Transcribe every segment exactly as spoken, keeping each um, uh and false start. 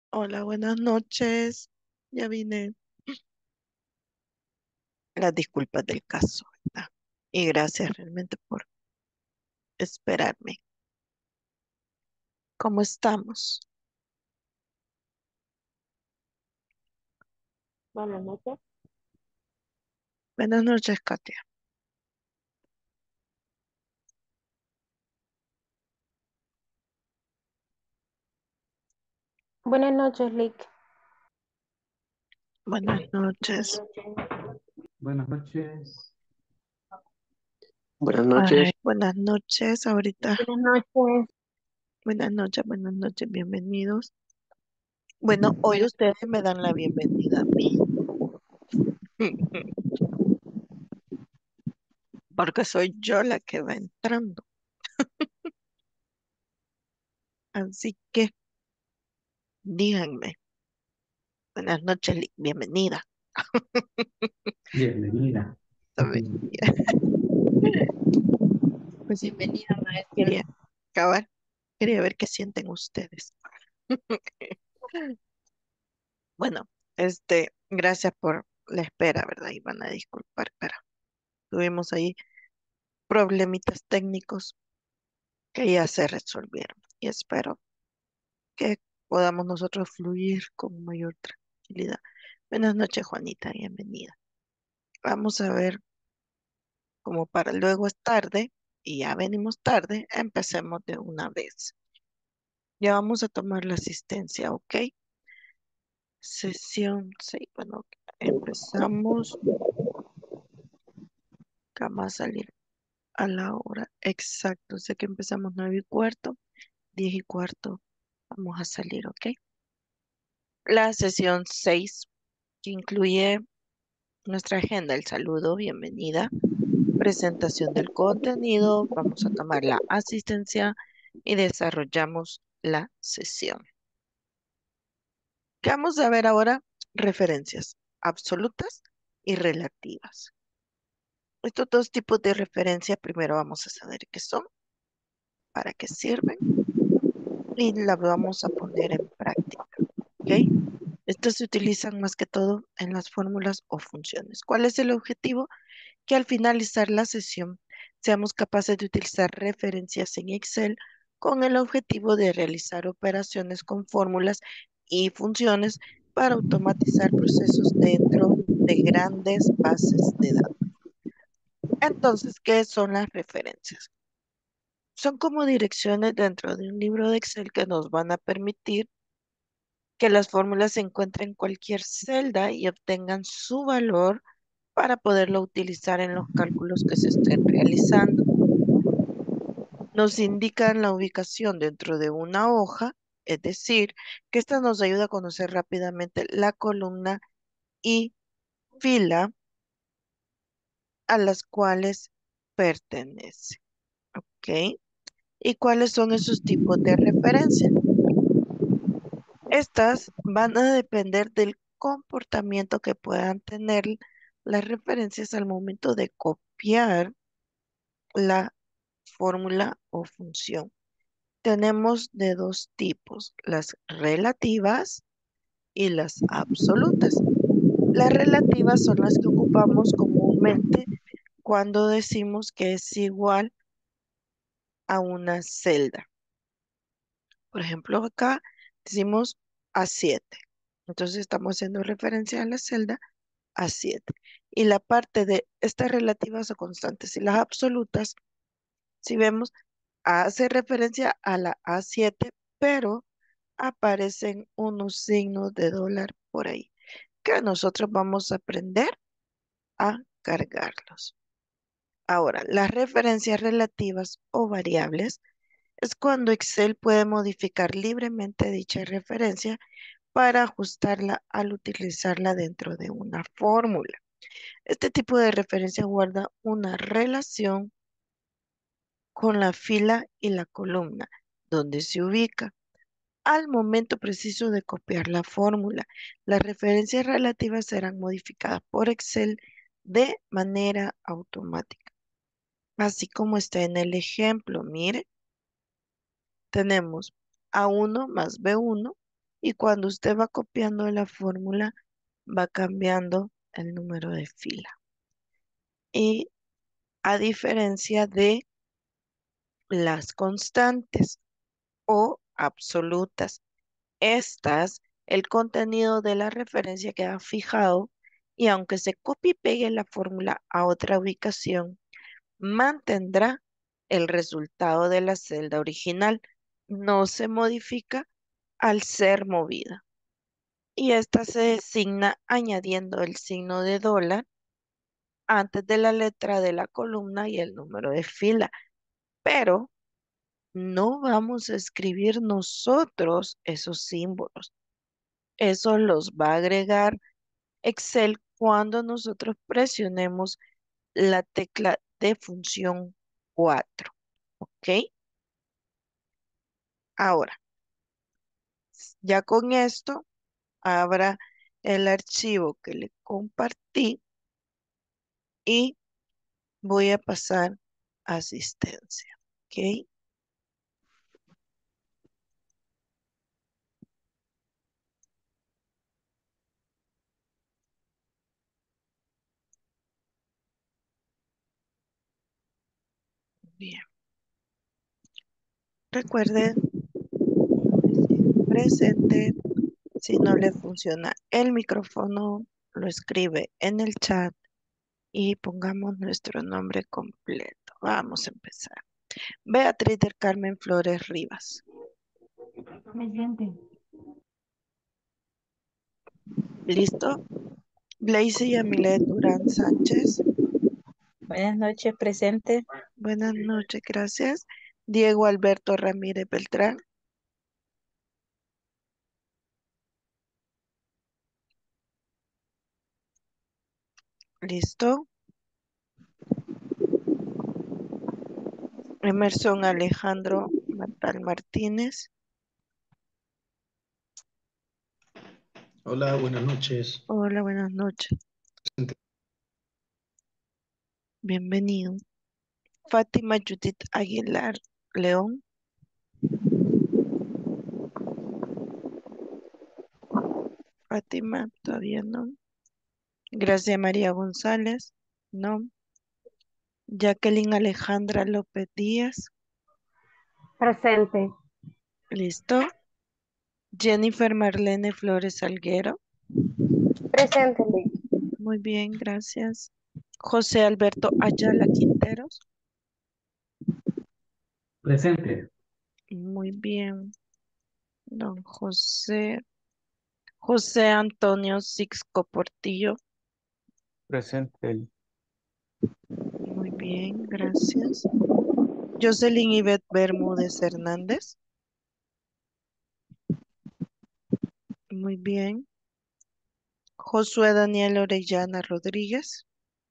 Hola, buenas noches. Ya vine. Las disculpas del caso, ¿verdad? Y gracias realmente por esperarme. ¿Cómo estamos? Buenas noches. Buenas noches, Katia. Buenas noches, Lick. Buenas Buenas noches. noches. Buenas noches. Buenas Ay, noches. buenas noches. Ahorita, Buenas noches. buenas noches, buenas noches. Bienvenidos. Bueno, hoy Buenas ustedes me dan la bienvenida a mí, porque soy yo la que va entrando. Así que díganme. Buenas noches, Li- bienvenida. Bienvenida. Sabe, Pues sí, Bienvenida, maestra. quería acabar. Quería ver qué sienten ustedes. Bueno, este, gracias por la espera, ¿verdad? Y van a disculpar, pero tuvimos ahí problemitas técnicos que ya se resolvieron y espero que podamos nosotros fluir con mayor tranquilidad. Buenas noches, Juanita, bienvenida. Vamos a ver, como para luego es tarde y ya venimos tarde, empecemos de una vez. Ya vamos a tomar la asistencia, ¿ok? Sesión seis. Bueno, empezamos. Acá va a salir a la hora exacto. Sé que empezamos nueve y cuarto, diez y cuarto. Vamos a salir, ¿ok? La sesión seis, que incluye nuestra agenda, el saludo, bienvenida, presentación del contenido, vamos a tomar la asistencia y desarrollamos la sesión. ¿Qué vamos a ver ahora? Referencias absolutas y relativas. Estos dos tipos de referencia, primero vamos a saber qué son, para qué sirven y la vamos a poner en práctica, ¿ok? Estas se utilizan más que todo en las fórmulas o funciones. ¿Cuál es el objetivo? Que al finalizar la sesión seamos capaces de utilizar referencias en Excel con el objetivo de realizar operaciones con fórmulas y funciones para automatizar procesos dentro de grandes bases de datos. Entonces, ¿qué son las referencias? Son como direcciones dentro de un libro de Excel que nos van a permitir que las fórmulas se encuentren en cualquier celda y obtengan su valor para poderlo utilizar en los cálculos que se estén realizando. Nos indican la ubicación dentro de una hoja, es decir, que esta nos ayuda a conocer rápidamente la columna y fila a las cuales pertenece. ¿Ok? ¿Y cuáles son esos tipos de referencia? Estas van a depender del comportamiento que puedan tener las referencias al momento de copiar la fórmula o función. Tenemos de dos tipos, las relativas y las absolutas. Las relativas son las que ocupamos comúnmente cuando decimos que es igual a una celda. Por ejemplo, acá decimos a siete. Entonces estamos haciendo referencia a la celda a siete. Y la parte de estas relativas o constantes y las absolutas, si vemos, hace referencia a la a siete, pero aparecen unos signos de dólar por ahí, que nosotros vamos a aprender a cargarlos. Ahora, las referencias relativas o variables es cuando Excel puede modificar libremente dicha referencia para ajustarla al utilizarla dentro de una fórmula. Este tipo de referencia guarda una relación con la fila y la columna donde se ubica al momento preciso de copiar la fórmula. Las referencias relativas serán modificadas por Excel de manera automática, así como está en el ejemplo. Mire, tenemos A uno más B uno y cuando usted va copiando la fórmula, va cambiando el número de fila. Y a diferencia de las constantes o absolutas, estas, el contenido de la referencia queda fijado y aunque se copie y pegue la fórmula a otra ubicación, mantendrá el resultado de la celda original. No se modifica al ser movida. Y esta se designa añadiendo el signo de dólar antes de la letra de la columna y el número de fila. Pero no vamos a escribir nosotros esos símbolos. Eso los va a agregar Excel cuando nosotros presionemos la tecla de función cuatro. ¿Ok? Ahora, ya con esto, abra el archivo que le compartí y voy a pasar a asistencia. ¿Ok? Bien. Recuerde decir presente. Si no le funciona el micrófono, lo escribe en el chat y pongamos nuestro nombre completo. Vamos a empezar. Beatriz del Carmen Flores Rivas. Presente. ¿Listo? Blaise Yamilet Durán Sánchez. Buenas noches, presente. Buenas noches, gracias. Diego Alberto Ramírez Beltrán. ¿Listo? Emerson Alejandro Matal Martínez. Hola, buenas noches. Hola, buenas noches. Bienvenido. Fátima Judith Aguilar León. Fátima, todavía no. Gracia María González, no. Jacqueline Alejandra López Díaz, Presente. listo. Jennifer Marlene Flores Salguero, Presente, Lick. muy bien, gracias. José Alberto Ayala Quinteros, Presente. muy bien. Don José, José Antonio Sixco Portillo, Presente. muy bien, gracias. Jocelyn Ivette Bermúdez Hernández, muy bien. Josué Daniel Orellana Rodríguez,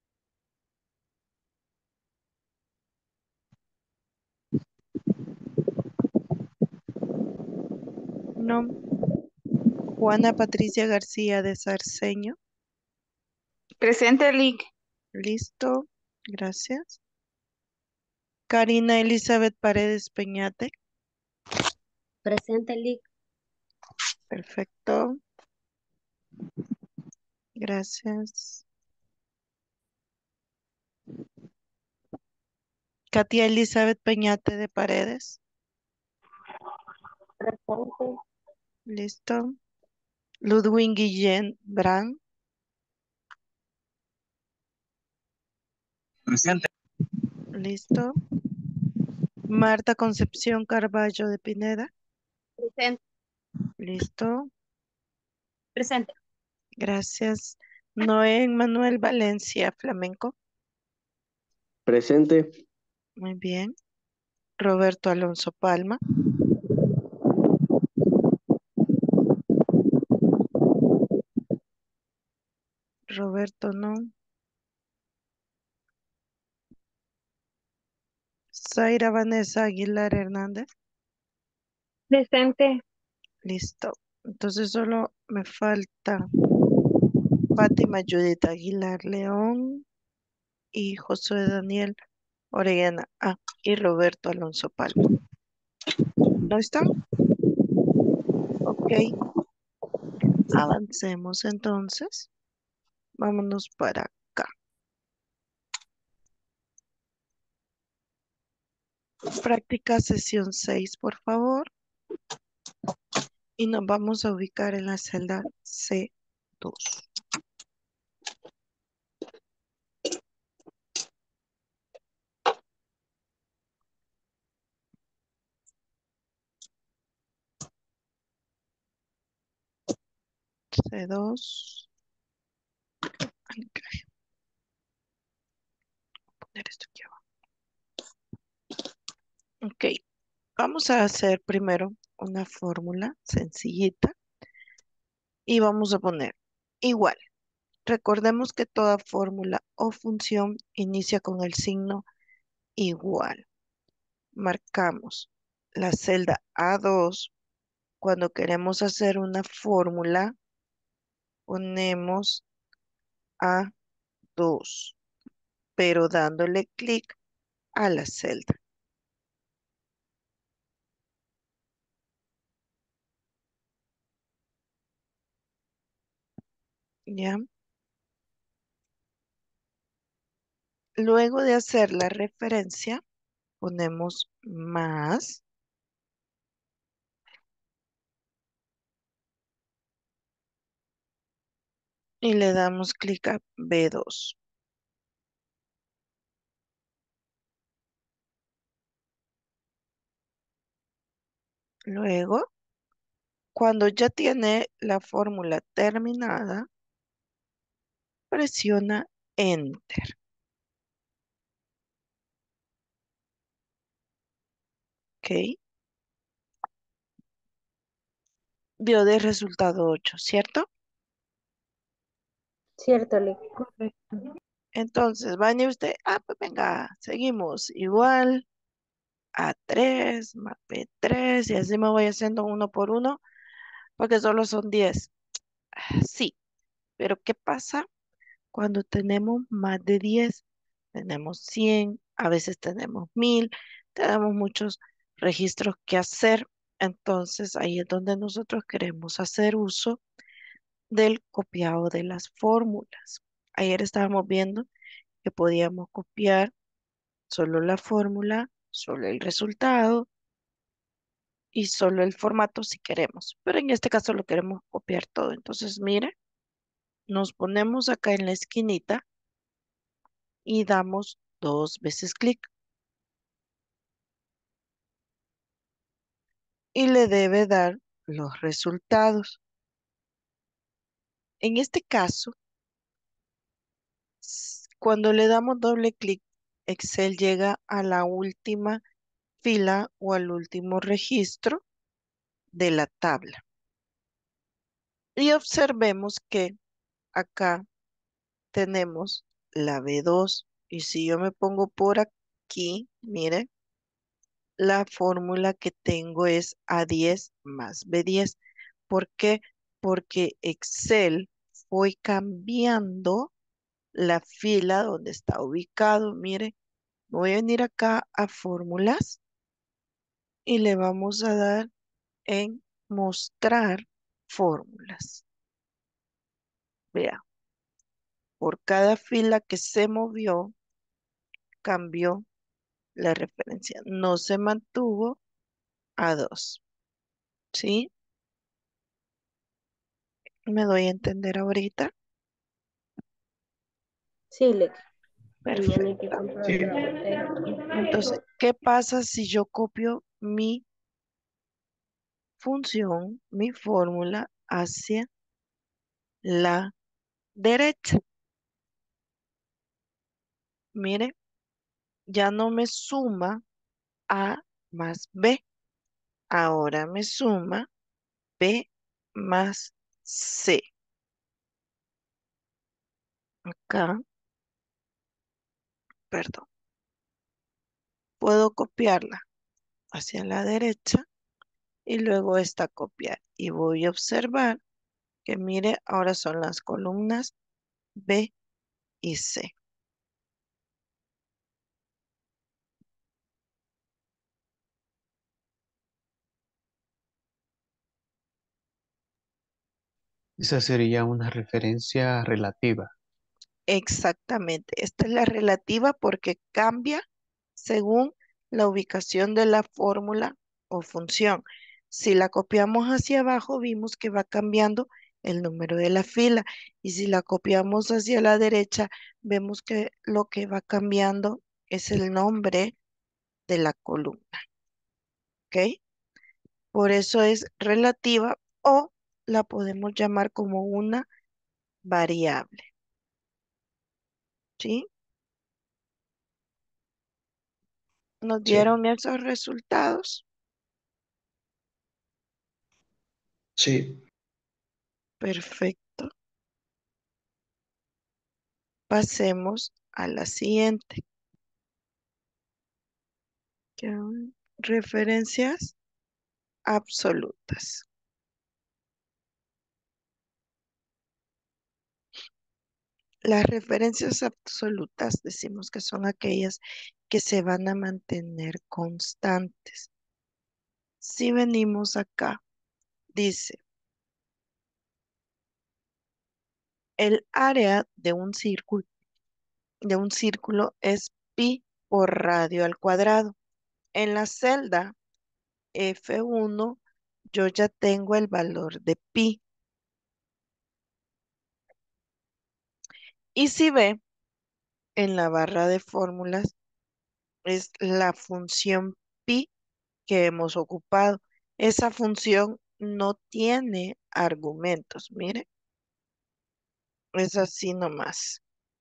no. Juana Patricia García de Sarceño, Presente, Lick. listo, gracias. Karina Elizabeth Paredes Peñate, Presente, Lick. perfecto, gracias. Katia Elizabeth Peñate de Paredes, Presente. listo. Ludwig Guillén Brand, Presente. listo. Marta Concepción Carballo de Pineda, Presente. listo, Presente. gracias. Noé Manuel Valencia Flamenco, Presente. muy bien. Roberto Alonso Palma, Roberto no. Zaira Vanessa Aguilar Hernández, Presente. listo. Entonces solo me falta Fátima Judith Aguilar León y Josué Daniel Orellana. Ah, y Roberto Alonso Palma. ¿No están? Ok. Avancemos entonces. Vámonos para acá. Práctica sesión seis, por favor. Y nos vamos a ubicar en la celda C dos. C dos. Ay, caray. Voy a poner esto aquí abajo. Ok, vamos a hacer primero una fórmula sencillita y vamos a poner igual. Recordemos que toda fórmula o función inicia con el signo igual. Marcamos la celda A dos. Cuando queremos hacer una fórmula, ponemos A dos, pero dándole clic a la celda. ¿Ya? Luego de hacer la referencia, ponemos más y le damos clic a B dos. Luego, cuando ya tiene la fórmula terminada, presiona Enter. ¿Ok? Vio de resultado ocho, ¿cierto? Cierto, Lick. Correcto. Entonces, va a venir usted, ah, pues venga, seguimos igual a tres más B tres y así me voy haciendo uno por uno porque solo son diez. Sí, pero ¿qué pasa cuando tenemos más de diez? Tenemos cien, a veces tenemos mil, tenemos muchos registros que hacer. Entonces, ahí es donde nosotros queremos hacer uso del copiado de las fórmulas. Ayer estábamos viendo que podíamos copiar solo la fórmula, solo el resultado y solo el formato si queremos. Pero en este caso lo queremos copiar todo. Entonces, mire, nos ponemos acá en la esquinita y damos dos veces clic y le debe dar los resultados. En este caso, s- cuando le damos doble clic, Excel llega a la última fila o al último registro de la tabla. Y observemos que acá tenemos la B dos. Y si yo me pongo por aquí, mire, la fórmula que tengo es A diez más B diez. ¿Por qué? Porque Excel fue cambiando la fila donde está ubicado. Mire, voy a venir acá a fórmulas y le vamos a dar en mostrar fórmulas. Vea, por cada fila que se movió, cambió la referencia. No se mantuvo a dos. ¿Sí? ¿Me doy a entender ahorita? Sí, Lick. Mañana hay que Perfecto. comprar Sí, otra botella. Entonces, ¿qué pasa si yo copio mi función, mi fórmula hacia la derecha? Mire, ya no me suma A más B. Ahora me suma B más C. Acá, perdón, puedo copiarla hacia la derecha y luego esta copiar. Y voy a observar que mire, ahora son las columnas B y C. Esa sería una referencia relativa. Exactamente. Esta es la relativa porque cambia según la ubicación de la fórmula o función. Si la copiamos hacia abajo, vimos que va cambiando el número de la fila. Y si la copiamos hacia la derecha, vemos que lo que va cambiando es el nombre de la columna. ¿Ok? Por eso es relativa o la podemos llamar como una variable. ¿Sí? ¿Nos Sí, dieron esos resultados? sí, Perfecto. Pasemos a la siguiente. que son Referencias absolutas. Las referencias absolutas decimos que son aquellas que se van a mantener constantes. Si venimos acá, dice, el área de un círculo, de un círculo es pi por radio al cuadrado. En la celda F uno yo ya tengo el valor de pi. Y si ve en la barra de fórmulas es la función pi que hemos ocupado. Esa función no tiene argumentos, mire, es así nomás.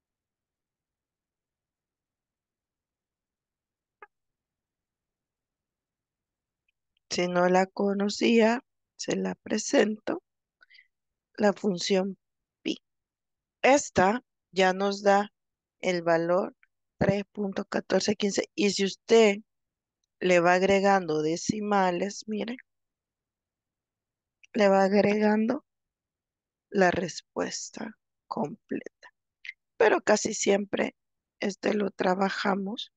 Si no la conocía, se la presento, la función pi. Esta ya nos da el valor tres punto catorce quince y si usted le va agregando decimales, mire, le va agregando la respuesta completa. Pero casi siempre este lo trabajamos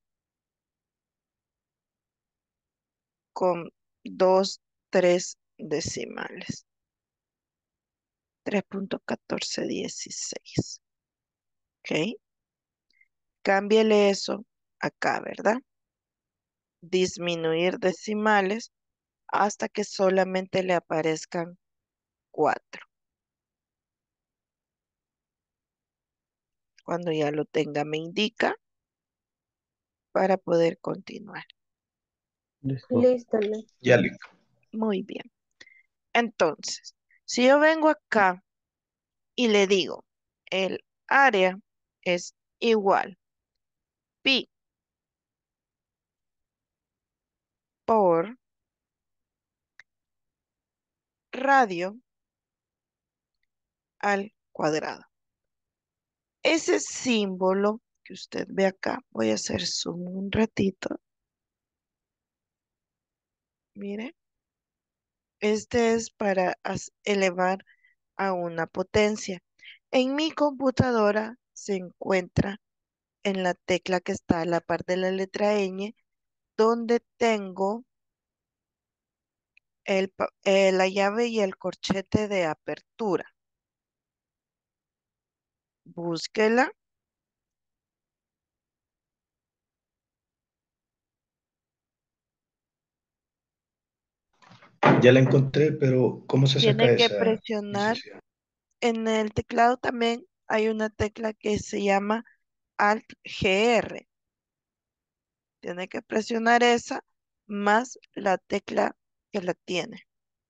con dos, tres decimales. tres punto catorce dieciséis. ¿Ok? Cámbiale eso acá, ¿verdad? Disminuir decimales hasta que solamente le aparezcan cuatro. Cuando ya lo tenga, me indica para poder continuar. Listo. Listo, Nick. ya le Muy bien. Entonces, si yo vengo acá y le digo, el área es igual pi por radio al cuadrado. Ese símbolo que usted ve acá, voy a hacer zoom un ratito. Mire, este es para as- elevar a una potencia. En mi computadora se encuentra en la tecla que está a la par de la letra ñ, donde tengo el pa- eh, la llave y el corchete de apertura. Búsquela. ya la encontré, pero ¿cómo se Tiene saca que esa presionar. licencia? En el teclado también hay una tecla que se llama Alt G R. Tiene que presionar esa más la tecla que la tiene.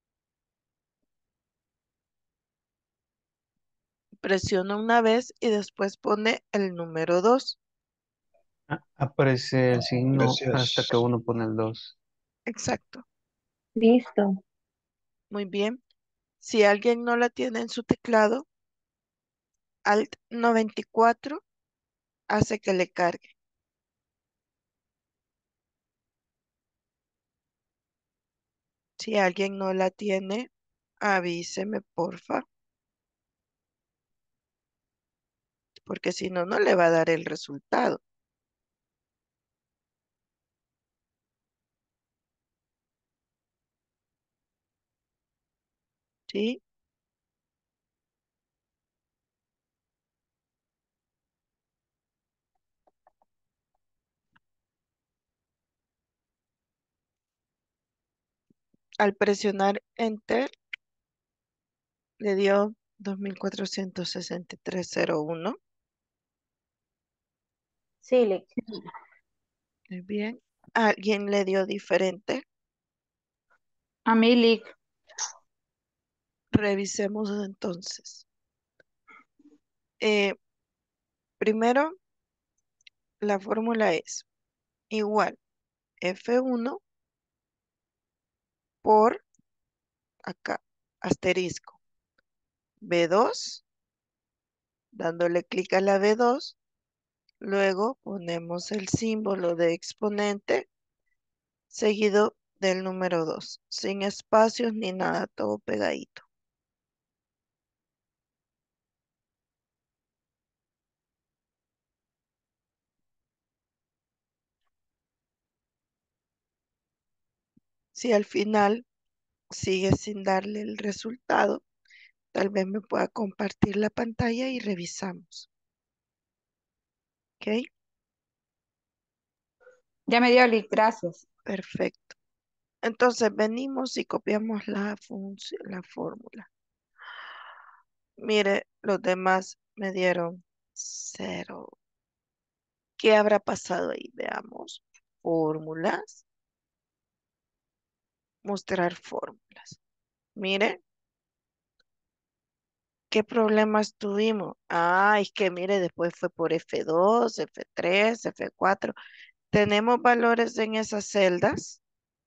Presiona una vez y después pone el número dos. Ah, aparece el signo hasta que Gracias. uno pone el dos. Exacto. Listo. Muy bien. Si alguien no la tiene en su teclado, Alt noventa y cuatro hace que le cargue. Si alguien no la tiene, avíseme, porfa, porque si no, no le va a dar el resultado. ¿Sí? Al presionar Enter, le dio dos mil cuatrocientos sesenta y tres punto cero uno. Sí, Lick. Muy bien. ¿Alguien le dio diferente? A mí, Lick. Revisemos entonces. Eh, primero, la fórmula es igual F uno por acá, asterisco. B dos, dándole clic a la B dos, luego ponemos el símbolo de exponente seguido del número dos, sin espacios ni nada, todo pegadito. Si al final sigue sin darle el resultado, tal vez me pueda compartir la pantalla y revisamos. ¿Ok? Ya me dio, Lick. Gracias. Perfecto. Entonces venimos y copiamos la función, la fórmula. Mire, los demás me dieron cero. ¿Qué habrá pasado ahí? Veamos. Fórmulas. Mostrar fórmulas. Mire, ¿qué problemas tuvimos? Ah, es que mire, después fue por F dos, F tres, F cuatro. ¿Tenemos valores en esas celdas?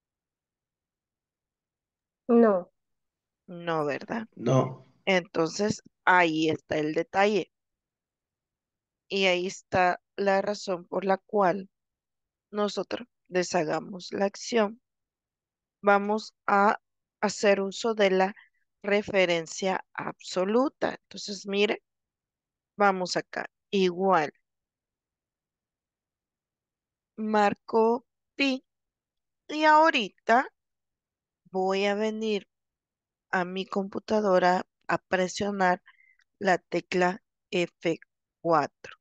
No. No, ¿verdad? No. Entonces, ahí está el detalle. Y ahí está la razón por la cual nosotros deshagamos la acción. Vamos a hacer uso de la referencia absoluta. Entonces, mire, vamos acá. Igual, marco pi. Y ahorita voy a venir a mi computadora a presionar la tecla F cuatro.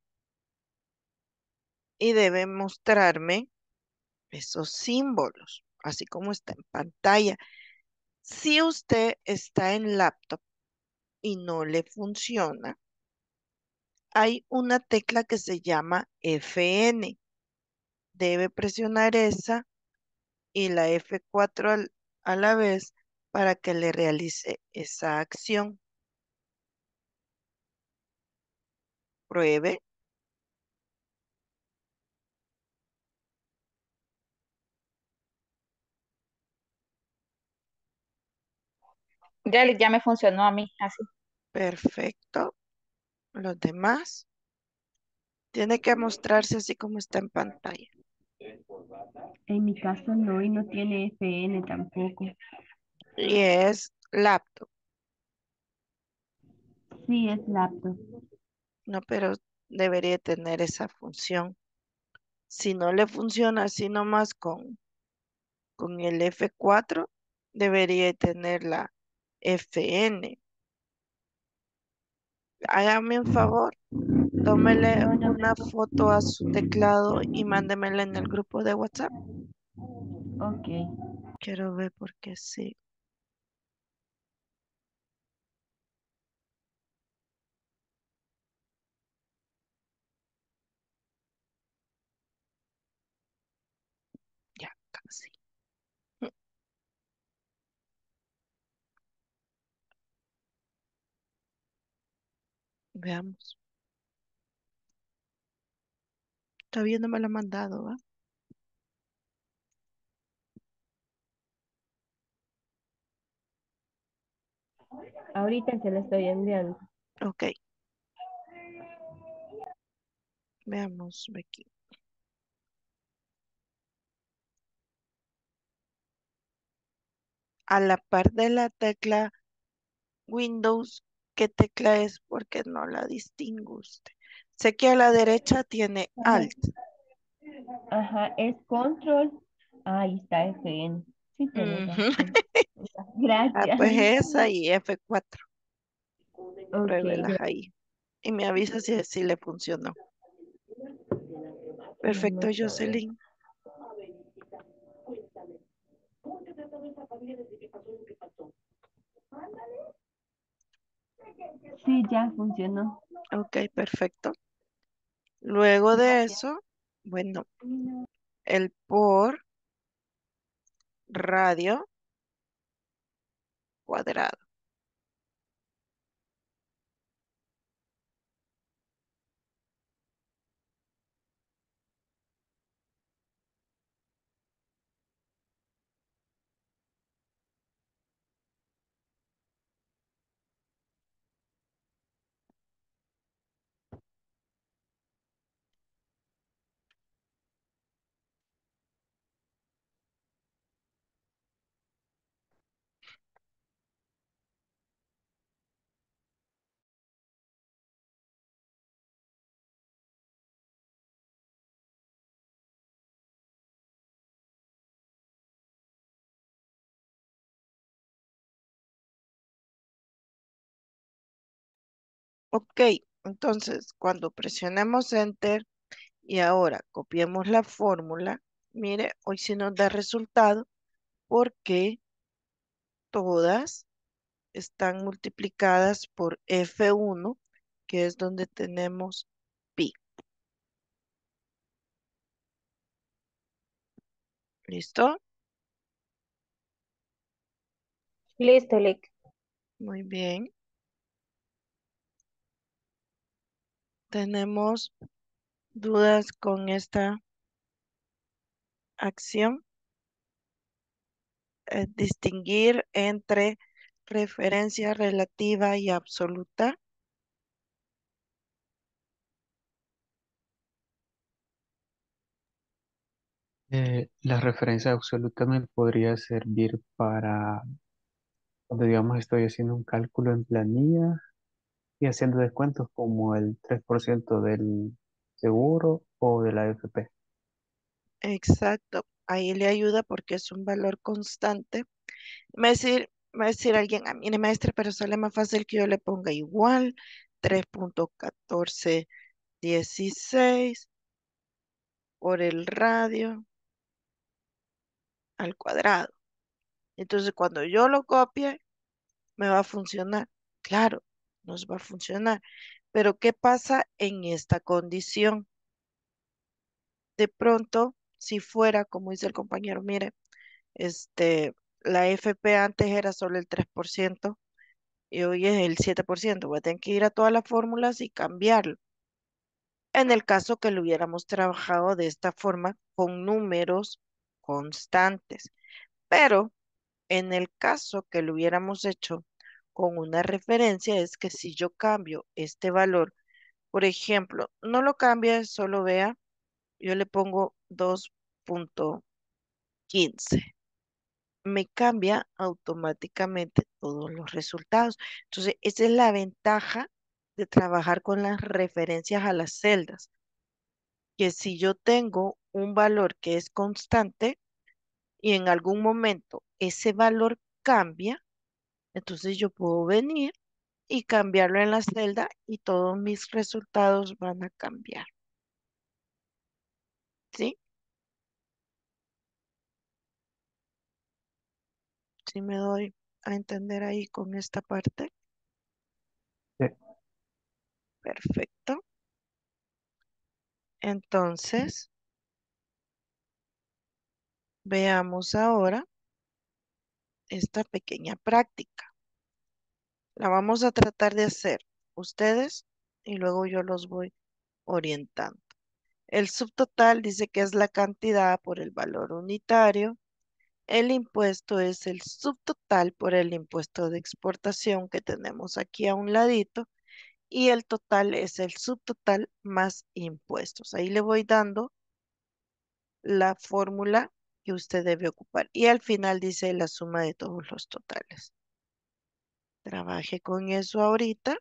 Y debe mostrarme esos símbolos, así como está en pantalla. Si usted está en laptop y no le funciona, hay una tecla que se llama F N. Debe presionar esa y la F cuatro al- a la vez para que le realice esa acción. Pruebe. Ya, Lick, ya me funcionó a mí. Así. Perfecto. Los demás. Tiene que mostrarse así como está en pantalla. En mi caso no, y no tiene F N tampoco. Y es laptop. Sí, es laptop. No, pero debería tener esa función. Si no le funciona así nomás con, con el F cuatro, debería tener la F N. Hágame un favor, tómele No, no una me... foto a su teclado y mándemela en el grupo de WhatsApp. Ok. Quiero ver por qué sí. Ya, casi. Veamos. Todavía no me la ha mandado, ¿va? Ahorita se lo estoy enviando. Ok. Veamos aquí. A la par de la tecla Windows, ¿qué tecla es? Porque no la distingo usted. Sé que a la derecha tiene Ajá, Alt. ajá, es control. Ahí está F N. Sí, tienes Ujú. razón. Ah, Gracias. pues esa y F cuatro. Ok, Pruébelas gracias. ahí. Y me avisa si, si le funcionó. Perfecto, Vamos a ver. Jocelyn. Sí, ya funcionó. Ok, perfecto. Luego de Gracias. eso, bueno, el por radio cuadrado. Ok, entonces cuando presionemos Enter y ahora copiemos la fórmula, mire, hoy sí nos da resultado porque todas están multiplicadas por F uno, que es donde tenemos pi. ¿Listo? Listo, Lick. Muy bien. ¿Tenemos dudas con esta acción? Eh, distinguir entre referencia relativa y absoluta. Eh, la referencia absoluta me podría servir para cuando, digamos, estoy haciendo un cálculo en planilla y haciendo descuentos como el tres por ciento del seguro o de la A F P. Exacto. Ahí le ayuda porque es un valor constante. Me va a decir, me va a decir alguien, ah, mire maestra, pero sale más fácil que yo le ponga igual tres punto catorce dieciséis por el radio al cuadrado. Entonces, cuando yo lo copie, me va a funcionar. Claro, nos va a funcionar. Pero ¿qué pasa en esta condición? De pronto, si fuera, como dice el compañero, mire, este, la F P antes era solo el tres por ciento y hoy es el siete por ciento. Voy a tener que ir a todas las fórmulas y cambiarlo. En el caso que lo hubiéramos trabajado de esta forma con números constantes. Pero en el caso que lo hubiéramos hecho con una referencia, es que si yo cambio este valor, por ejemplo, no lo cambie, solo vea, yo le pongo dos punto quince, me cambia automáticamente todos los resultados. Entonces, esa es la ventaja de trabajar con las referencias a las celdas, que si yo tengo un valor que es constante y en algún momento ese valor cambia, entonces yo puedo venir y cambiarlo en la celda y todos mis resultados van a cambiar. ¿Sí? Sí me doy a entender ahí con esta parte. Sí. Perfecto. Entonces, veamos ahora esta pequeña práctica. La vamos a tratar de hacer ustedes y luego yo los voy orientando. El subtotal dice que es la cantidad por el valor unitario. El impuesto es el subtotal por el impuesto de exportación que tenemos aquí a un ladito. Y el total es el subtotal más impuestos. Ahí le voy dando la fórmula que usted debe ocupar. Y al final dice la suma de todos los totales. Trabaje con eso ahorita.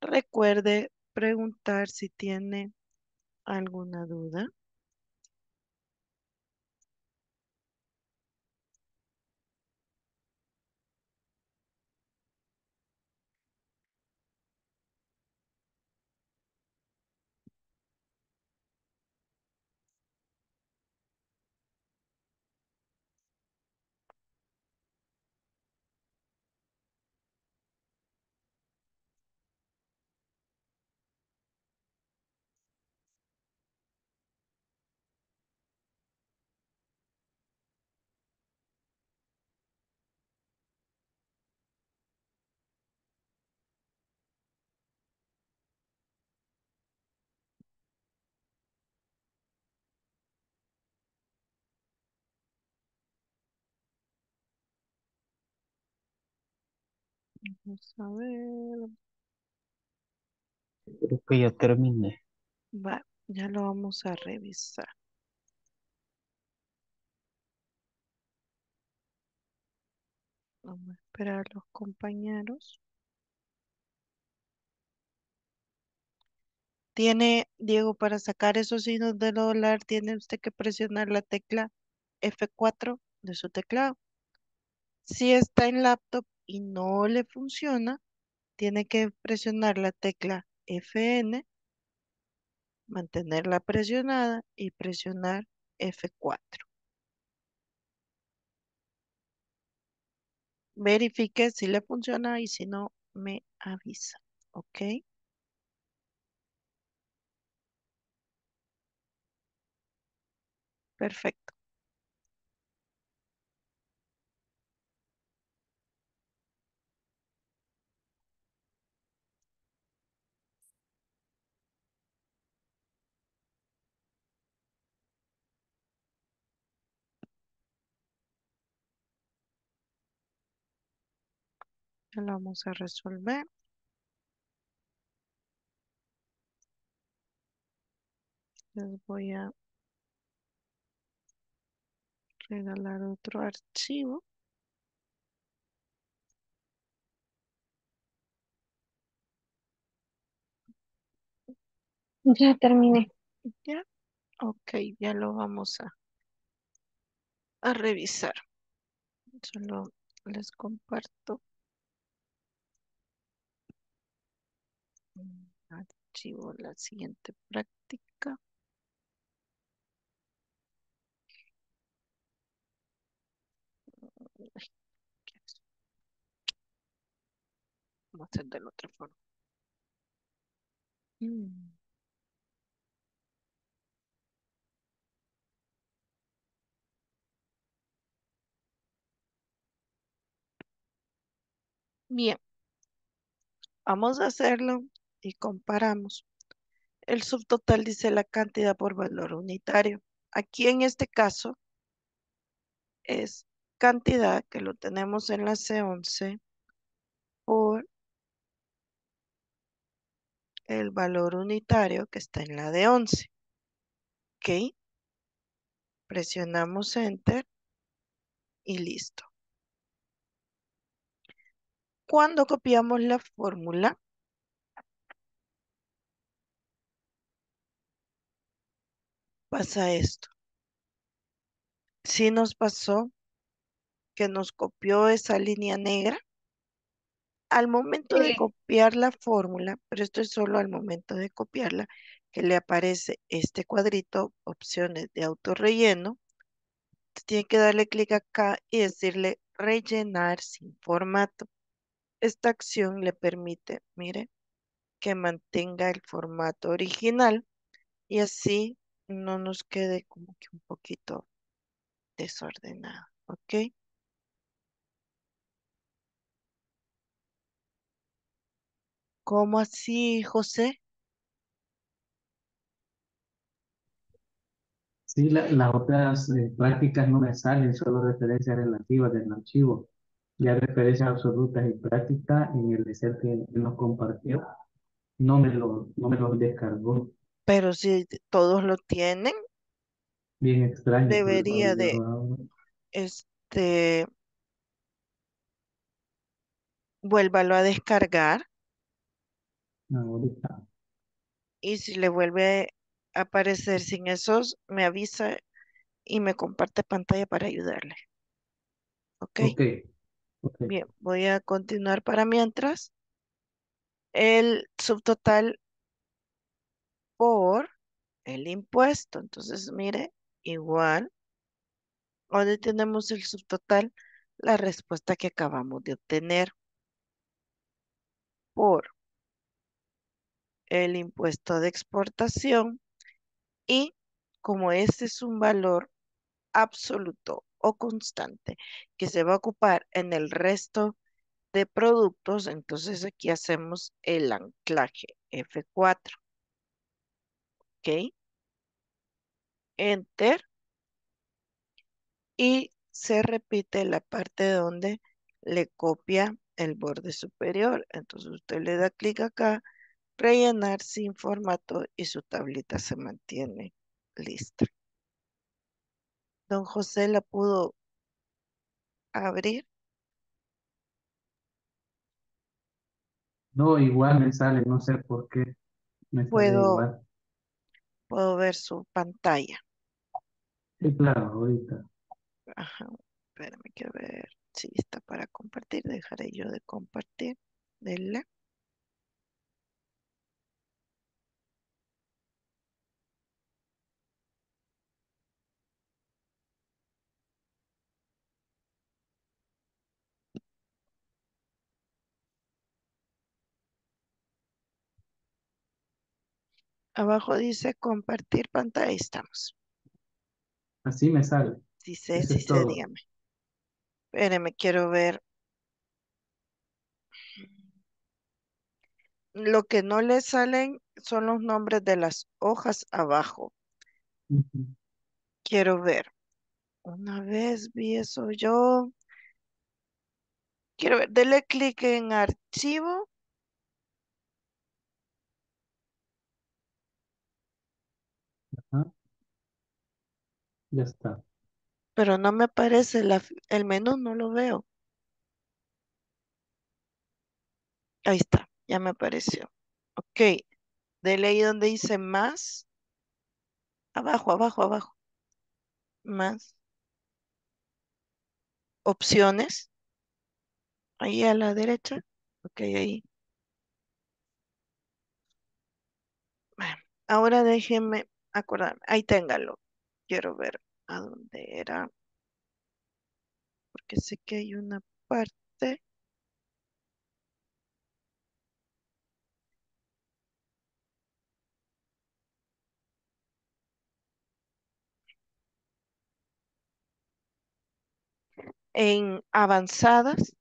Recuerde preguntar si tiene alguna duda. Vamos a ver. Creo que ya terminé. Va, ya lo vamos a revisar. Vamos a esperar a los compañeros. Tiene, Diego, para sacar esos signos del dólar, tiene usted que presionar la tecla F cuatro de su teclado. Si está en laptop y no le funciona, tiene que presionar la tecla F N, mantenerla presionada y presionar F cuatro. Verifique si le funciona y si no, me avisa. ¿Ok? Perfecto. Ya lo vamos a resolver. Les voy a regalar otro archivo. Ya terminé. Ya, ok, ya lo vamos a, a revisar. Solo les comparto un archivo, la siguiente práctica. Ay, ¿qué es? Vamos a hacer de la otra forma. Mm, Bien, vamos a hacerlo y comparamos. El subtotal dice la cantidad por valor unitario. Aquí en este caso es cantidad que lo tenemos en la C once por el valor unitario que está en la D once. ¿Ok? Presionamos Enter y listo. Cuando copiamos la fórmula, pasa esto. Si nos pasó que nos copió esa línea negra, al momento de Sí. copiar la fórmula, pero esto es solo al momento de copiarla, que le aparece este cuadrito, opciones de autorrelleno. Tiene que darle clic acá y decirle rellenar sin formato. Esta acción le permite, mire, que mantenga el formato original y así no nos quede como que un poquito desordenado, ¿ok? ¿Cómo así, José? Sí, la- las otras eh, prácticas no me salen, solo referencias relativas del archivo. Ya referencias absolutas y prácticas en el Excel que nos compartió, no me lo, no me lo descargó. Pero si todos lo tienen, Bien extraño, pero ahora debería yo de, lo hago. este, vuélvalo a descargar Ahorita. Y si le vuelve a aparecer sin esos, me avisa y me comparte pantalla para ayudarle. ¿Ok? Ok, ok. Bien, voy a continuar para mientras. El subtotal por el impuesto. Entonces, mire, igual, donde tenemos el subtotal, la respuesta que acabamos de obtener por el impuesto de exportación y como este es un valor absoluto o constante que se va a ocupar en el resto de productos, entonces aquí hacemos el anclaje F cuatro, ¿ok? Enter y se repite la parte donde le copia el borde superior. Entonces usted le da clic acá, rellenar sin formato y su tablita se mantiene lista. Don José la pudo abrir. No, igual me sale, no sé por qué me sale Puedo, igual. puedo ver su pantalla. Sí, claro, ahorita. Ajá, espérame que ver si está para compartir. Dejaré yo de compartir. Dele. Abajo dice compartir pantalla. Ahí estamos. Así me sale. Sí sé, Eso sí es sé, todo. dígame. Espérame, quiero ver. Lo que no le salen son los nombres de las hojas abajo. Ujú. Quiero ver. Una vez vi eso yo. Quiero ver. Dele clic en archivo, Ajá, ya está. pero no me aparece la f- el menú, no lo veo. Ahí está, ya me apareció. Ok, dele ahí donde dice más. Abajo, abajo, abajo. Más. Opciones. Ahí a la derecha. Ok, ahí. Bueno, ahora déjeme acordarme. Ahí téngalo. Quiero ver a dónde era, porque sé que hay una parte en avanzadas.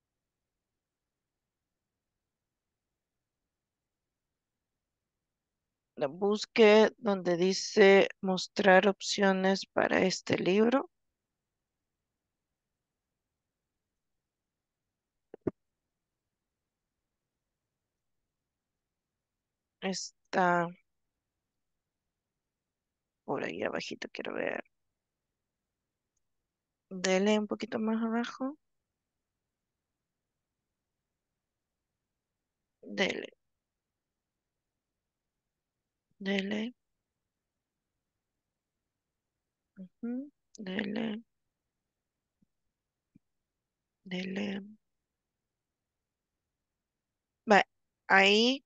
La busque donde dice mostrar opciones para este libro. Está por ahí abajito, quiero ver. Dele un poquito más abajo. Dele, dele. Ujú, dele, dele. Va, ahí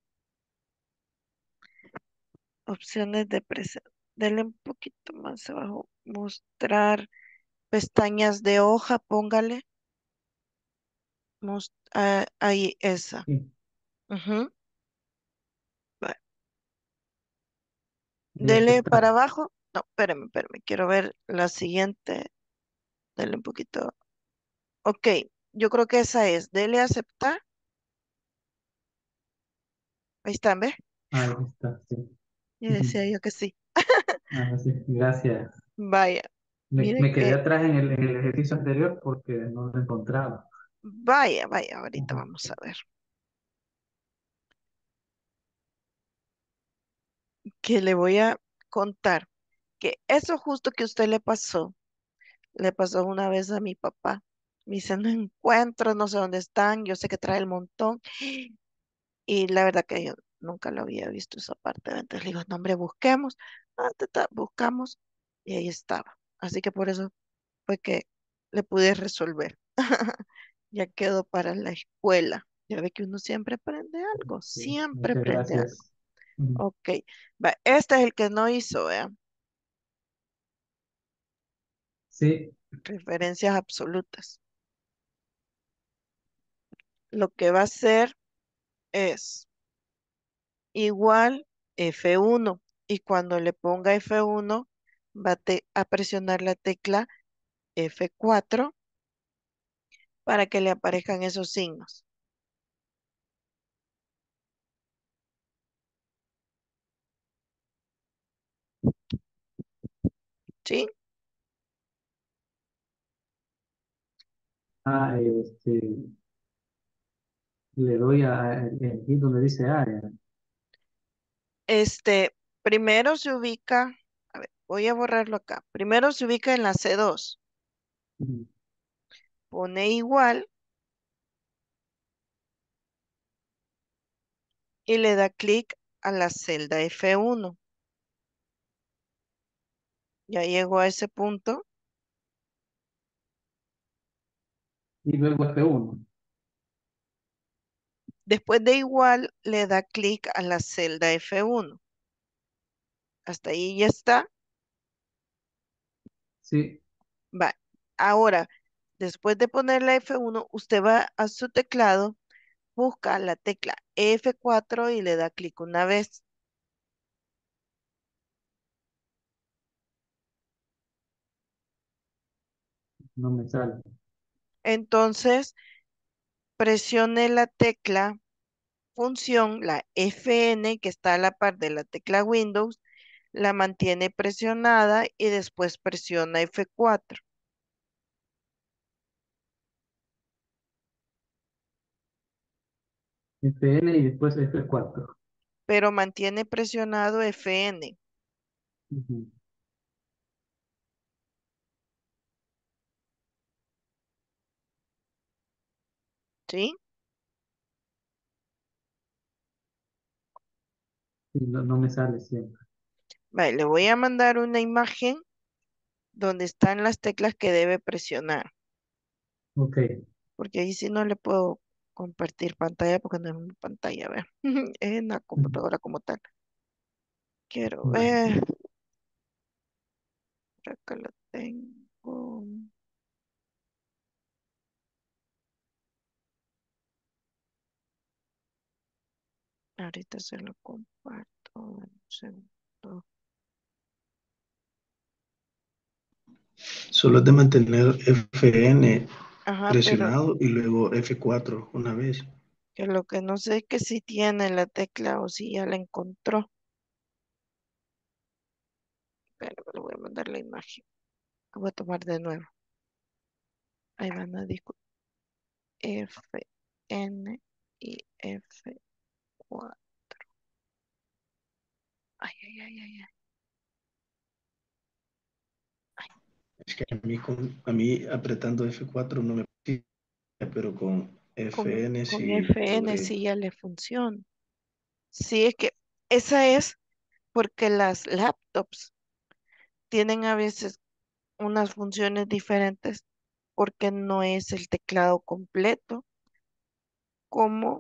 opciones de presentación. Dele un poquito más abajo. Mostrar pestañas de hoja, póngale. Mos- ah, ahí, esa. Sí, Ujú, va. voy a Dele para aceptar. abajo. No, espérame, espérame. Quiero ver la siguiente. Dele un poquito. Ok, yo creo que esa es. Dele a aceptar. Ahí están, ¿ves? Ahí está, sí. Ya Ujú. decía yo que sí. Ah, sí, gracias. Vaya, Me, mire me quedé que, atrás en el, en el ejercicio anterior porque no lo encontraba. vaya, vaya, ahorita Ajá. vamos a ver. Que le voy a contar que eso justo que usted le pasó, le pasó una vez a mi papá. Me dice, no encuentro, no sé dónde están, yo sé que trae el montón. Y la verdad que yo nunca lo había visto esa parte. Entonces le digo, no, hombre, busquemos. Ah, ta, ta, buscamos y ahí estaba. Así que por eso fue que le pude resolver. Ya quedó para la escuela. Ya ve que uno siempre aprende algo, Sí, siempre muchas aprende algo. gracias. Ujú. Ok, va, este es el que no hizo, ¿vea? Sí, Referencias absolutas. Lo que va a hacer es igual F uno y cuando le ponga F uno va a, te- a presionar la tecla F cuatro para que le aparezcan esos signos. ¿Sí? ah, este, le doy a elegir donde dice área. Este, primero se ubica, a ver, voy a borrarlo acá. Primero se ubica en la C dos, Ujú. pone igual y le da clic a la celda F uno. Ya llegó a ese punto. Y luego F uno. Después de igual, le da clic a la celda F uno. Hasta ahí ya está. Sí, Va. Ahora, después de poner la F uno, usted va a su teclado, busca la tecla F cuatro y le da clic una vez. no me sale. Entonces, presione la tecla función, la F N, que está a la par de la tecla Windows, la mantiene presionada y después presiona F cuatro, F N y después F cuatro. pero mantiene presionado F N, Ujú. ¿sí? Y no, no me sale siempre. Vale, le voy a mandar una imagen donde están las teclas que debe presionar, Ok. porque ahí sí no le puedo compartir pantalla porque no es mi pantalla, vea. Es en la Ujú. computadora como tal. Quiero Vale. ver, por acá lo tengo. Ahorita se lo comparto. Un segundo. Solo es de mantener F N Ajá, pero presionado y luego F cuatro una vez. que lo que no sé es que si tiene la tecla o si ya la encontró. Pero le voy a mandar la imagen. La voy a tomar de nuevo. Ahí van a discutir. F, N y F cuatro. Ay, ay, ay, ay, ay. Ay, Es que a mí, con, a mí apretando F cuatro no me sirve, pero con Con, F N con sí F N logré. sí ya le funciona. Sí, es que esa es porque las laptops tienen a veces unas funciones diferentes porque no es el teclado completo como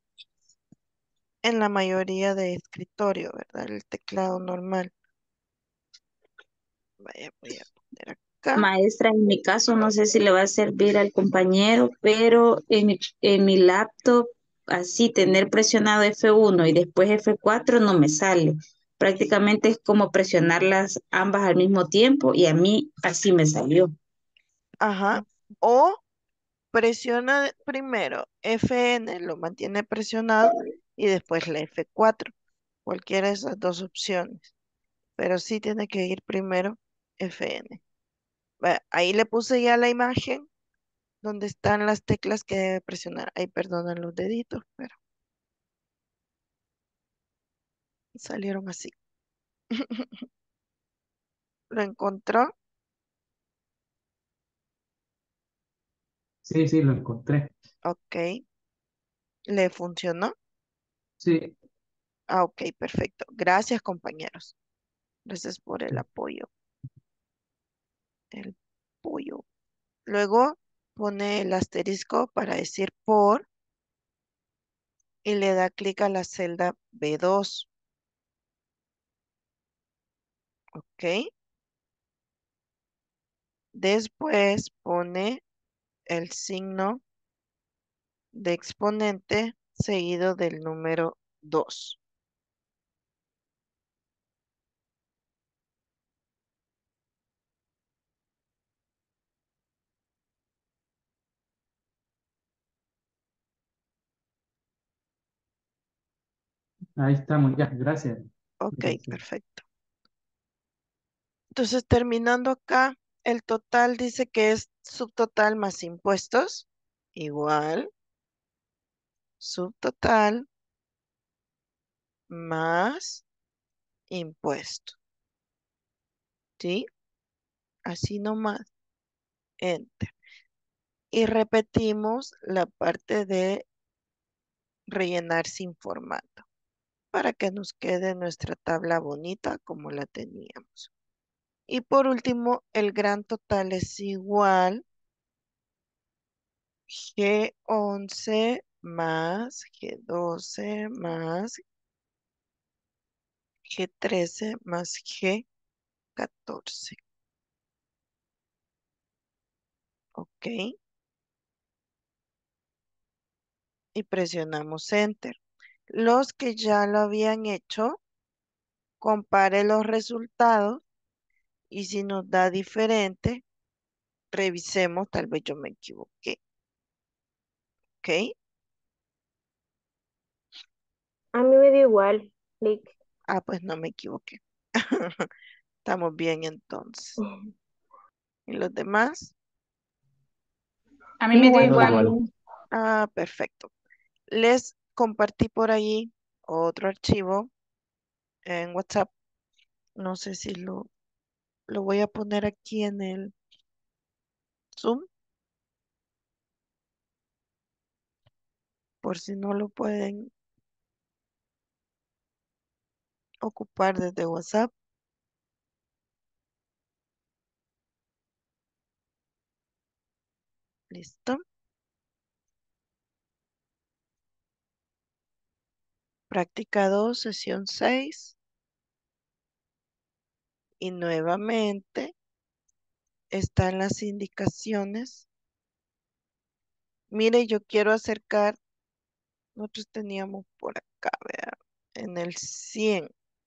en la mayoría de escritorio, ¿verdad? El teclado normal. Vaya, voy a poner acá. Maestra, en mi caso, no sé si le va a servir al compañero, pero en mi, en mi laptop, así tener presionado F uno y después F cuatro no me sale. Prácticamente es como presionarlas ambas al mismo tiempo y a mí así me salió. Ajá. O presiona primero F N, lo mantiene presionado y después la F cuatro. Cualquiera de esas dos opciones. Pero sí tiene que ir primero F N. Va, ahí le puse ya la imagen donde están las teclas que debe presionar. Ahí perdonan los deditos, pero salieron así. ¿Lo encontró? Sí, sí, lo encontré. Ok. ¿Le funcionó? Sí, Ah, ok, perfecto. Gracias, compañeros. Gracias por el apoyo. El apoyo. Luego pone el asterisco para decir por y le da clic a la celda B dos. Ok. Después pone el signo de exponente seguido del número dos. Ahí estamos, ya, gracias. Ok, Gracias. perfecto. Entonces, terminando acá, el total dice que es subtotal más impuestos, igual, subtotal más impuesto. ¿Sí? Así nomás, enter. Y repetimos la parte de rellenar sin formato para que nos quede nuestra tabla bonita como la teníamos. Y por último, el gran total es igual G once más G doce más G trece más G catorce. Ok. Y presionamos Enter. Los que ya lo habían hecho, compare los resultados y si nos da diferente, revisemos, tal vez yo me equivoqué. Ok. A mí me dio igual, Lick. Ah, pues no me equivoqué. Estamos bien entonces. ¿Y los demás? A mí me dio Igual Todo igual. igual. también. Ah, perfecto. Les compartí por ahí otro archivo en WhatsApp. No sé si lo, lo voy a poner aquí en el Zoom, por si no lo pueden ocupar desde WhatsApp. Listo. Práctica dos, sesión seis. Y nuevamente están las indicaciones. Mire, yo quiero acercar, nosotros teníamos por acá, vea, en el cien.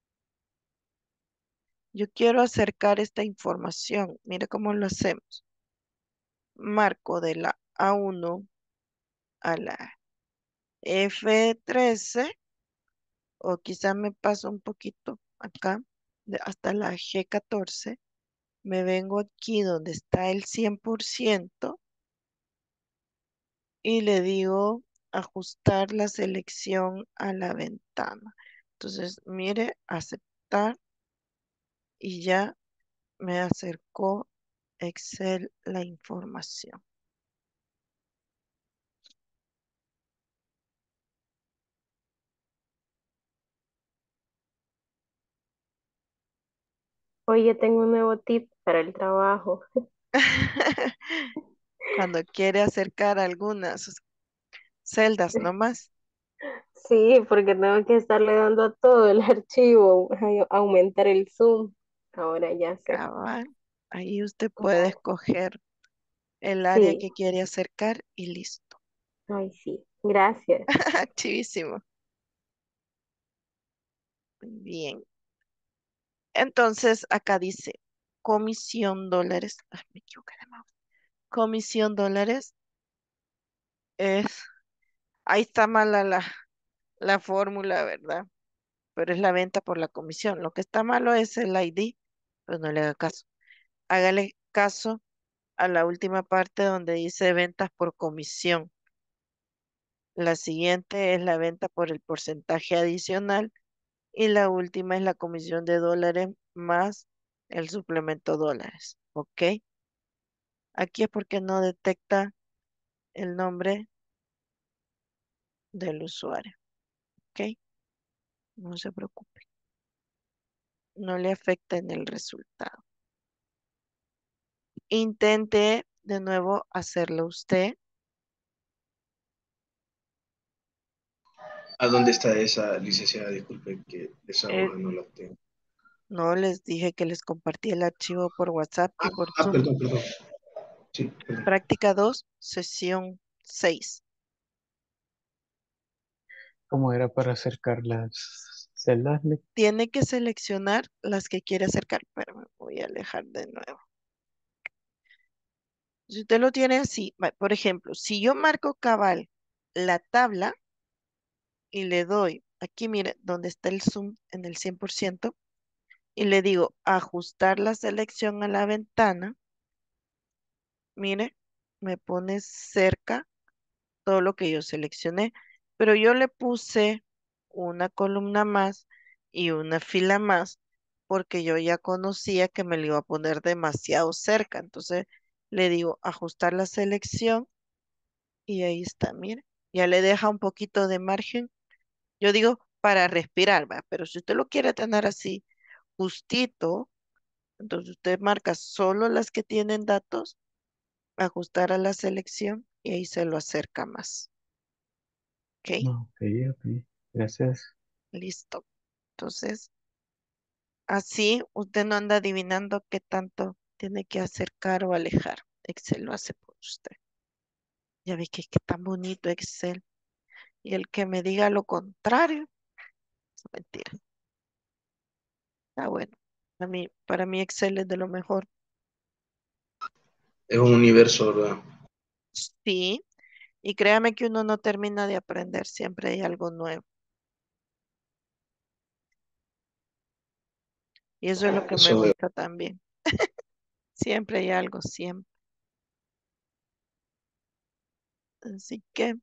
Yo quiero acercar esta información. Mire cómo lo hacemos. Marco de la A uno a la F trece, o quizá me paso un poquito acá, de- hasta la G catorce. Me vengo aquí donde está el cien por ciento y le digo ajustar la selección a la ventana. Entonces, mire, aceptar y ya me acercó Excel la información. Hoy ya tengo un nuevo tip para el trabajo. Cuando quiere acercar algunas celdas nomás. Sí, porque tengo que estarle dando a todo el archivo, ay, aumentar el zoom. Ahora ya sé. Cabal. Ahí usted puede escoger el área Sí, que quiere acercar y listo. ay, sí. Gracias. Activísimo. Bien. Entonces, acá dice comisión dólares. Ay, me equivoqué de mouse. Comisión dólares es, ahí está mala la, la fórmula, ¿verdad? Pero es la venta por la comisión. Lo que está malo es el I D, pero no le haga caso. Hágale caso a la última parte donde dice ventas por comisión. La siguiente es la venta por el porcentaje adicional y la última es la comisión de dólares más el suplemento dólares. ¿Ok? Aquí es porque no detecta el nombre del usuario. ¿Ok? No se preocupe. No le afecta en el resultado. Intente de nuevo hacerlo usted. ¿A dónde está esa licenciada? Disculpe que esa Eh, hoja no la tengo. no les dije que les compartí el archivo por WhatsApp y por Ah, Zoom. perdón, perdón. Sí, perdón. Práctica dos, sesión seis. ¿Cómo era para acercar las celdas? Le- Tiene que seleccionar las que quiere acercar, pero me voy a alejar de nuevo. Si usted lo tiene así, va, por ejemplo, si yo marco cabal la tabla y le doy, aquí mire, donde está el zoom en el cien por ciento, y le digo ajustar la selección a la ventana, mire, me pone cerca todo lo que yo seleccioné, pero yo le puse una columna más y una fila más porque yo ya conocía que me lo iba a poner demasiado cerca. Entonces le digo ajustar la selección y ahí está, mire, ya le deja un poquito de margen. Yo digo para respirar, ¿va? Pero si usted lo quiere tener así justito, entonces usted marca solo las que tienen datos, ajustar a la selección y ahí se lo acerca más. ¿Ok? No, ok, ok. Gracias. Listo. Entonces, así usted no anda adivinando qué tanto tiene que acercar o alejar. Excel lo hace por usted. Ya ve que, que tan bonito Excel. Y el que me diga lo contrario, es mentira. Está bueno. A mí, para mí Excel es de lo mejor. Es un universo, ¿verdad? Sí, y créame que uno no termina de aprender, siempre hay algo nuevo. Y eso es lo que me Eso veo. gusta también. Siempre hay algo, siempre. Así que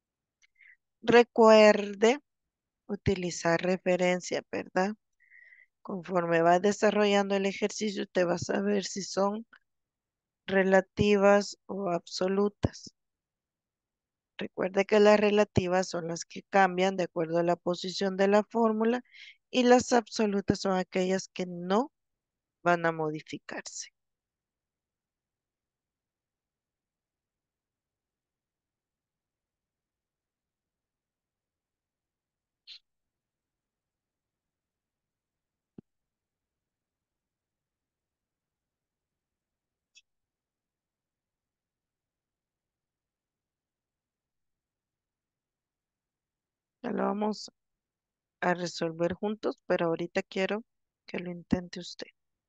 recuerde utilizar referencia, ¿verdad? Conforme va desarrollando el ejercicio, usted va a saber si son relativas o absolutas. Recuerde que las relativas son las que cambian de acuerdo a la posición de la fórmula y las absolutas son aquellas que no van a modificarse. Ya lo vamos a resolver juntos, pero ahorita quiero que lo intente usted.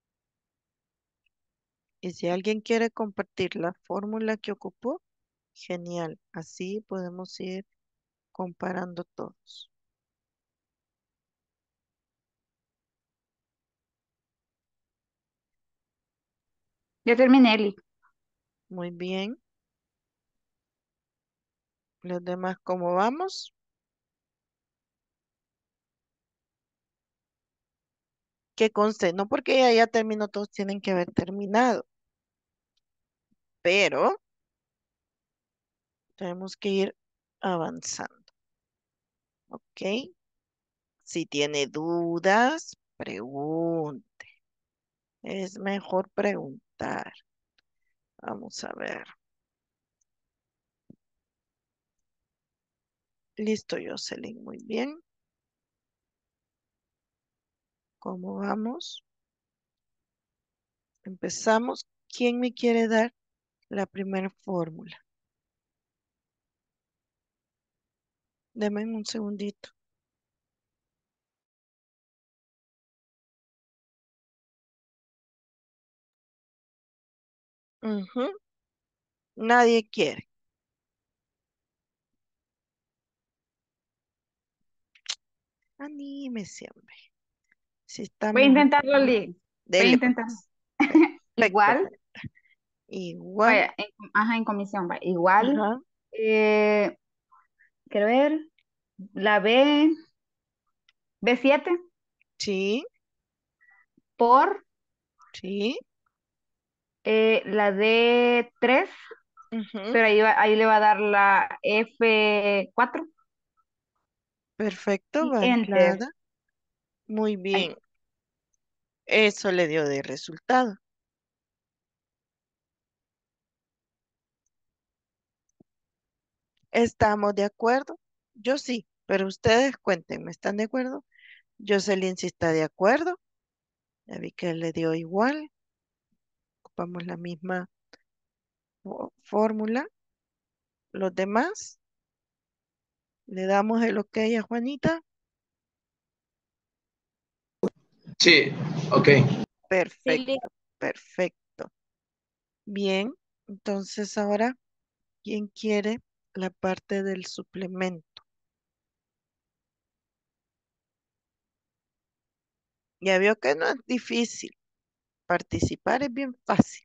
Y si alguien quiere compartir la fórmula que ocupó, genial. Así podemos ir comparando todos. Ya terminé, Eli. Muy bien. Los demás, ¿cómo vamos? Que conste, no porque ella ya terminó, todos tienen que haber terminado, pero tenemos que ir avanzando, ¿ok? Si tiene dudas, pregunte. Es mejor preguntar. Vamos a ver. Listo, Jocelyn, muy bien. ¿Cómo vamos? Empezamos. ¿Quién me quiere dar la primera fórmula? Deme un segundito. Ujú. Nadie quiere. Anímese, hombre. Si Voy a estamos intentarlo, aquí, Eli. Voy a dele intentar. pues. Perfecto, Igual, Marta. Igual. vaya, en, ajá, en comisión, vaya. Igual, Ajá. eh, quiero ver, la B, b siete Sí, por sí. eh, la d tres, Ujú. pero ahí, va- ahí le va a dar la f cuatro Perfecto, y va enter. anclada. Muy Ay, bien. Eso le dio de resultado. ¿Estamos de acuerdo? Yo sí, pero ustedes cuéntenme, ¿están de acuerdo? Jocelyn sí está de acuerdo. Ya vi que le dio igual. Ocupamos la misma fo- fórmula. Los demás, le damos el ok a Juanita. Sí, ok. Sí, Liz. Perfecto, perfecto. Bien, entonces ahora, ¿quién quiere la parte del suplemento? Ya vio que no es difícil. Participar es bien fácil.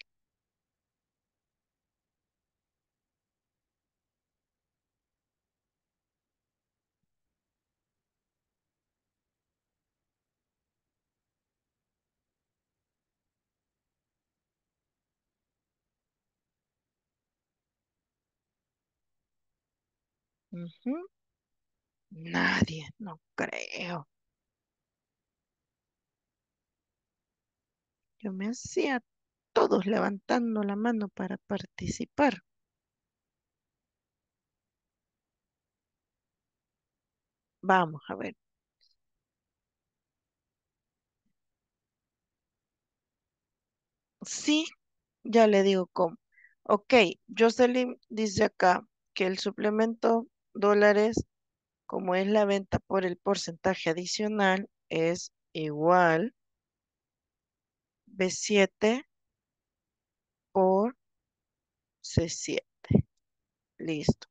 Ujú. Nadie, no creo. Yo me hacía todos levantando la mano para participar. Vamos a ver. Sí, ya le digo cómo. Ok, Jocelyn dice acá que el suplemento dólares, como es la venta por el porcentaje adicional, es igual B siete por C siete. Listo.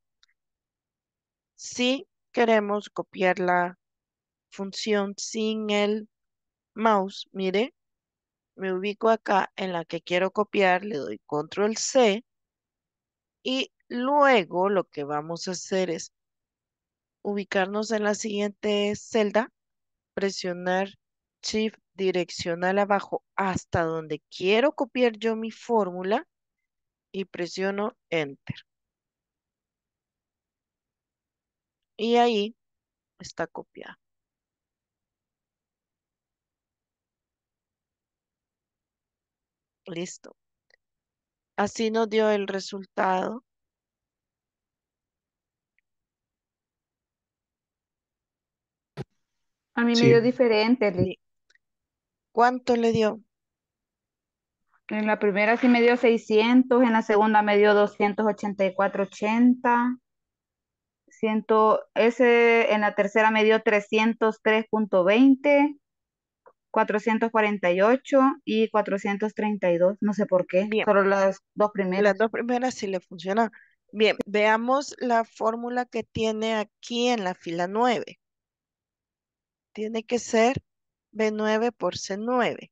Si queremos copiar la función sin el mouse, mire, me ubico acá en la que quiero copiar, le doy control C y luego lo que vamos a hacer es ubicarnos en la siguiente celda, presionar Shift direccional abajo hasta donde quiero copiar yo mi fórmula y presiono Enter. Y ahí está copiada. Listo. Así nos dio el resultado. a mí me dio Sí, diferente, Liz. Sí. ¿Cuánto le dio? En la primera sí me dio seiscientos, en la segunda me dio doscientos ochenta y cuatro ochenta. Ciento, ese en la tercera me dio trescientos tres punto veinte, cuatrocientos cuarenta y ocho y cuatrocientos treinta y dos. No sé por qué, Bien. solo las dos Las primeras. dos primeras sí le funcionan. Bien, veamos la fórmula que tiene aquí en la fila nueve. Tiene que ser B nueve por C nueve.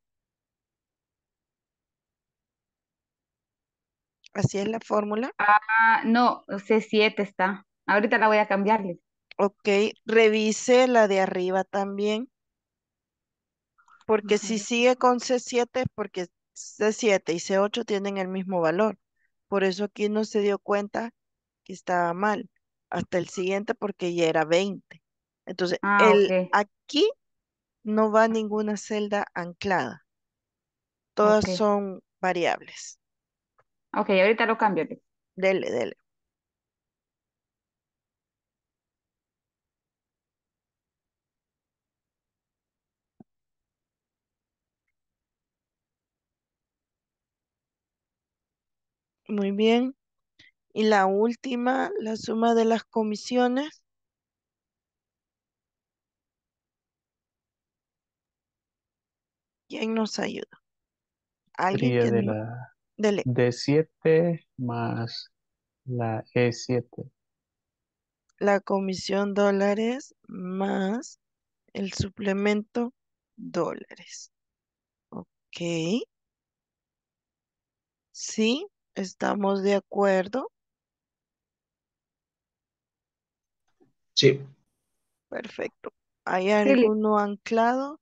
Así es la fórmula. Ah, no, c siete está. Ahorita la voy a cambiarle. Ok, revise la de arriba también, porque si Ajá. sigue con C siete es porque C siete y C ocho tienen el mismo valor. Por eso aquí no se dio cuenta que estaba mal. Hasta el siguiente porque ya era veinte. Entonces, Ah, el, ok, aquí no va ninguna celda anclada. Todas ok. son variables. Ok, ahorita lo cambio, Liz. Dele, dele. Muy bien. Y la última, la suma de las comisiones. ¿Quién nos ayuda? Alguien Sería que de no. la Dele. D siete más la E siete. La comisión dólares más el suplemento dólares. Ok. Sí, estamos de acuerdo. sí. Perfecto. ¿Hay Sí, Liz. alguno anclado?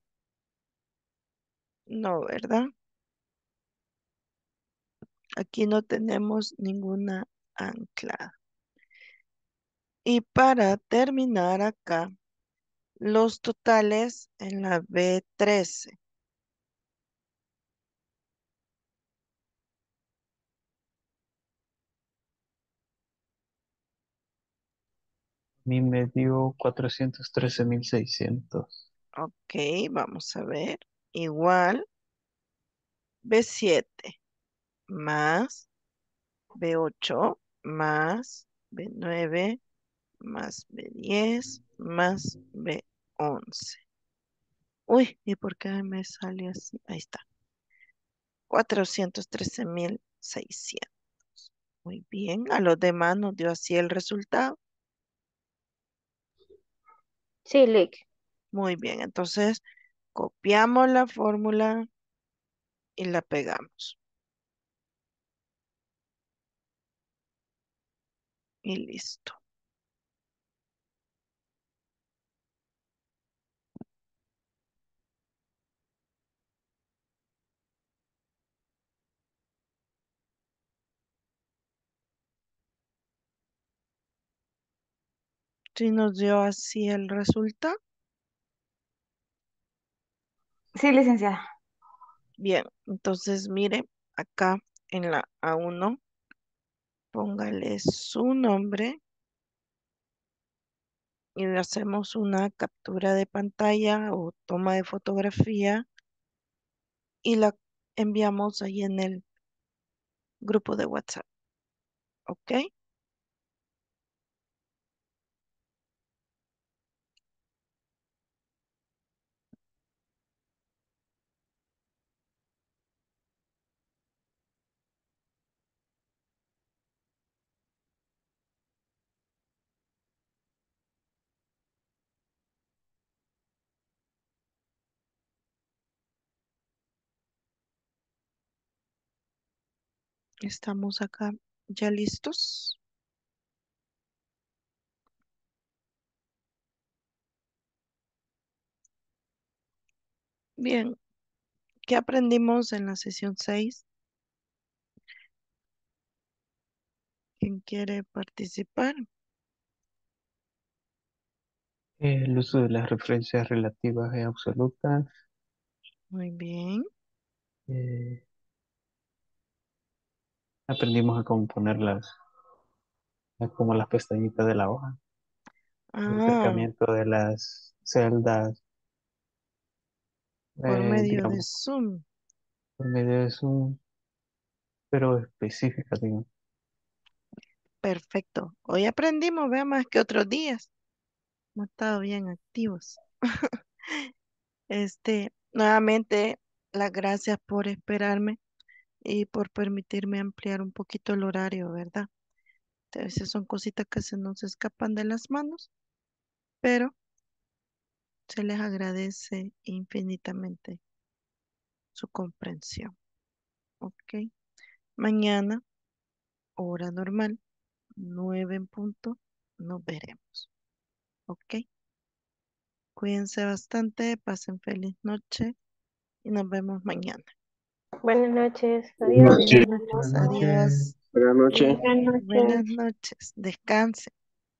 No, ¿verdad? Aquí no tenemos ninguna anclada. Y para terminar acá, los totales en la B trece. A mí me dio cuatrocientos trece mil seiscientos. Ok, vamos a ver. Igual B siete más B ocho más B nueve más B diez más B once. Uy, ¿y por qué me sale así? Ahí está. Cuatrocientos trece mil seiscientos. Muy bien. A los demás nos dio así el resultado. Sí, Lick. Muy bien. Entonces, copiamos la fórmula y la pegamos. Y listo. Si nos dio así el resultado. Sí, licenciada. Bien, entonces mire, acá en la A uno, póngale su nombre y le hacemos una captura de pantalla o toma de fotografía y la enviamos ahí en el grupo de WhatsApp. ¿Ok? Estamos acá ya listos. Bien, ¿qué aprendimos en la sesión seis? ¿Quién quiere participar? El uso de las referencias relativas y absolutas. Muy bien. eh, Aprendimos a componerlas como las pestañitas de la hoja. El Ah, acercamiento de las celdas, por eh, medio de digamos, Zoom. por medio de Zoom, pero específica, digamos. Perfecto. Hoy aprendimos, vea más que otros días. Hemos estado bien activos. Este, nuevamente, las gracias por esperarme y por permitirme ampliar un poquito el horario, ¿verdad? A veces son cositas que se nos escapan de las manos, pero se les agradece infinitamente su comprensión. ¿Ok? Mañana, hora normal, nueve en punto, nos veremos. ¿Ok? Cuídense bastante, pasen feliz noche y nos vemos mañana. Buenas noches. Adiós. Noche. Buenas Buenas noches, noches. adiós. Buenas noches. Buenas Buenas noches. noches, descansen.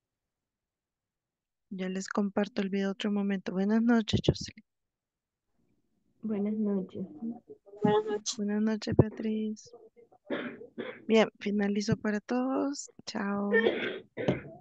Ya les comparto el video otro momento. Buenas noches, Jocelyn. Buenas noches. Buenas noches. Buenas noches, Beatriz. Bien, finalizo para todos. Chao.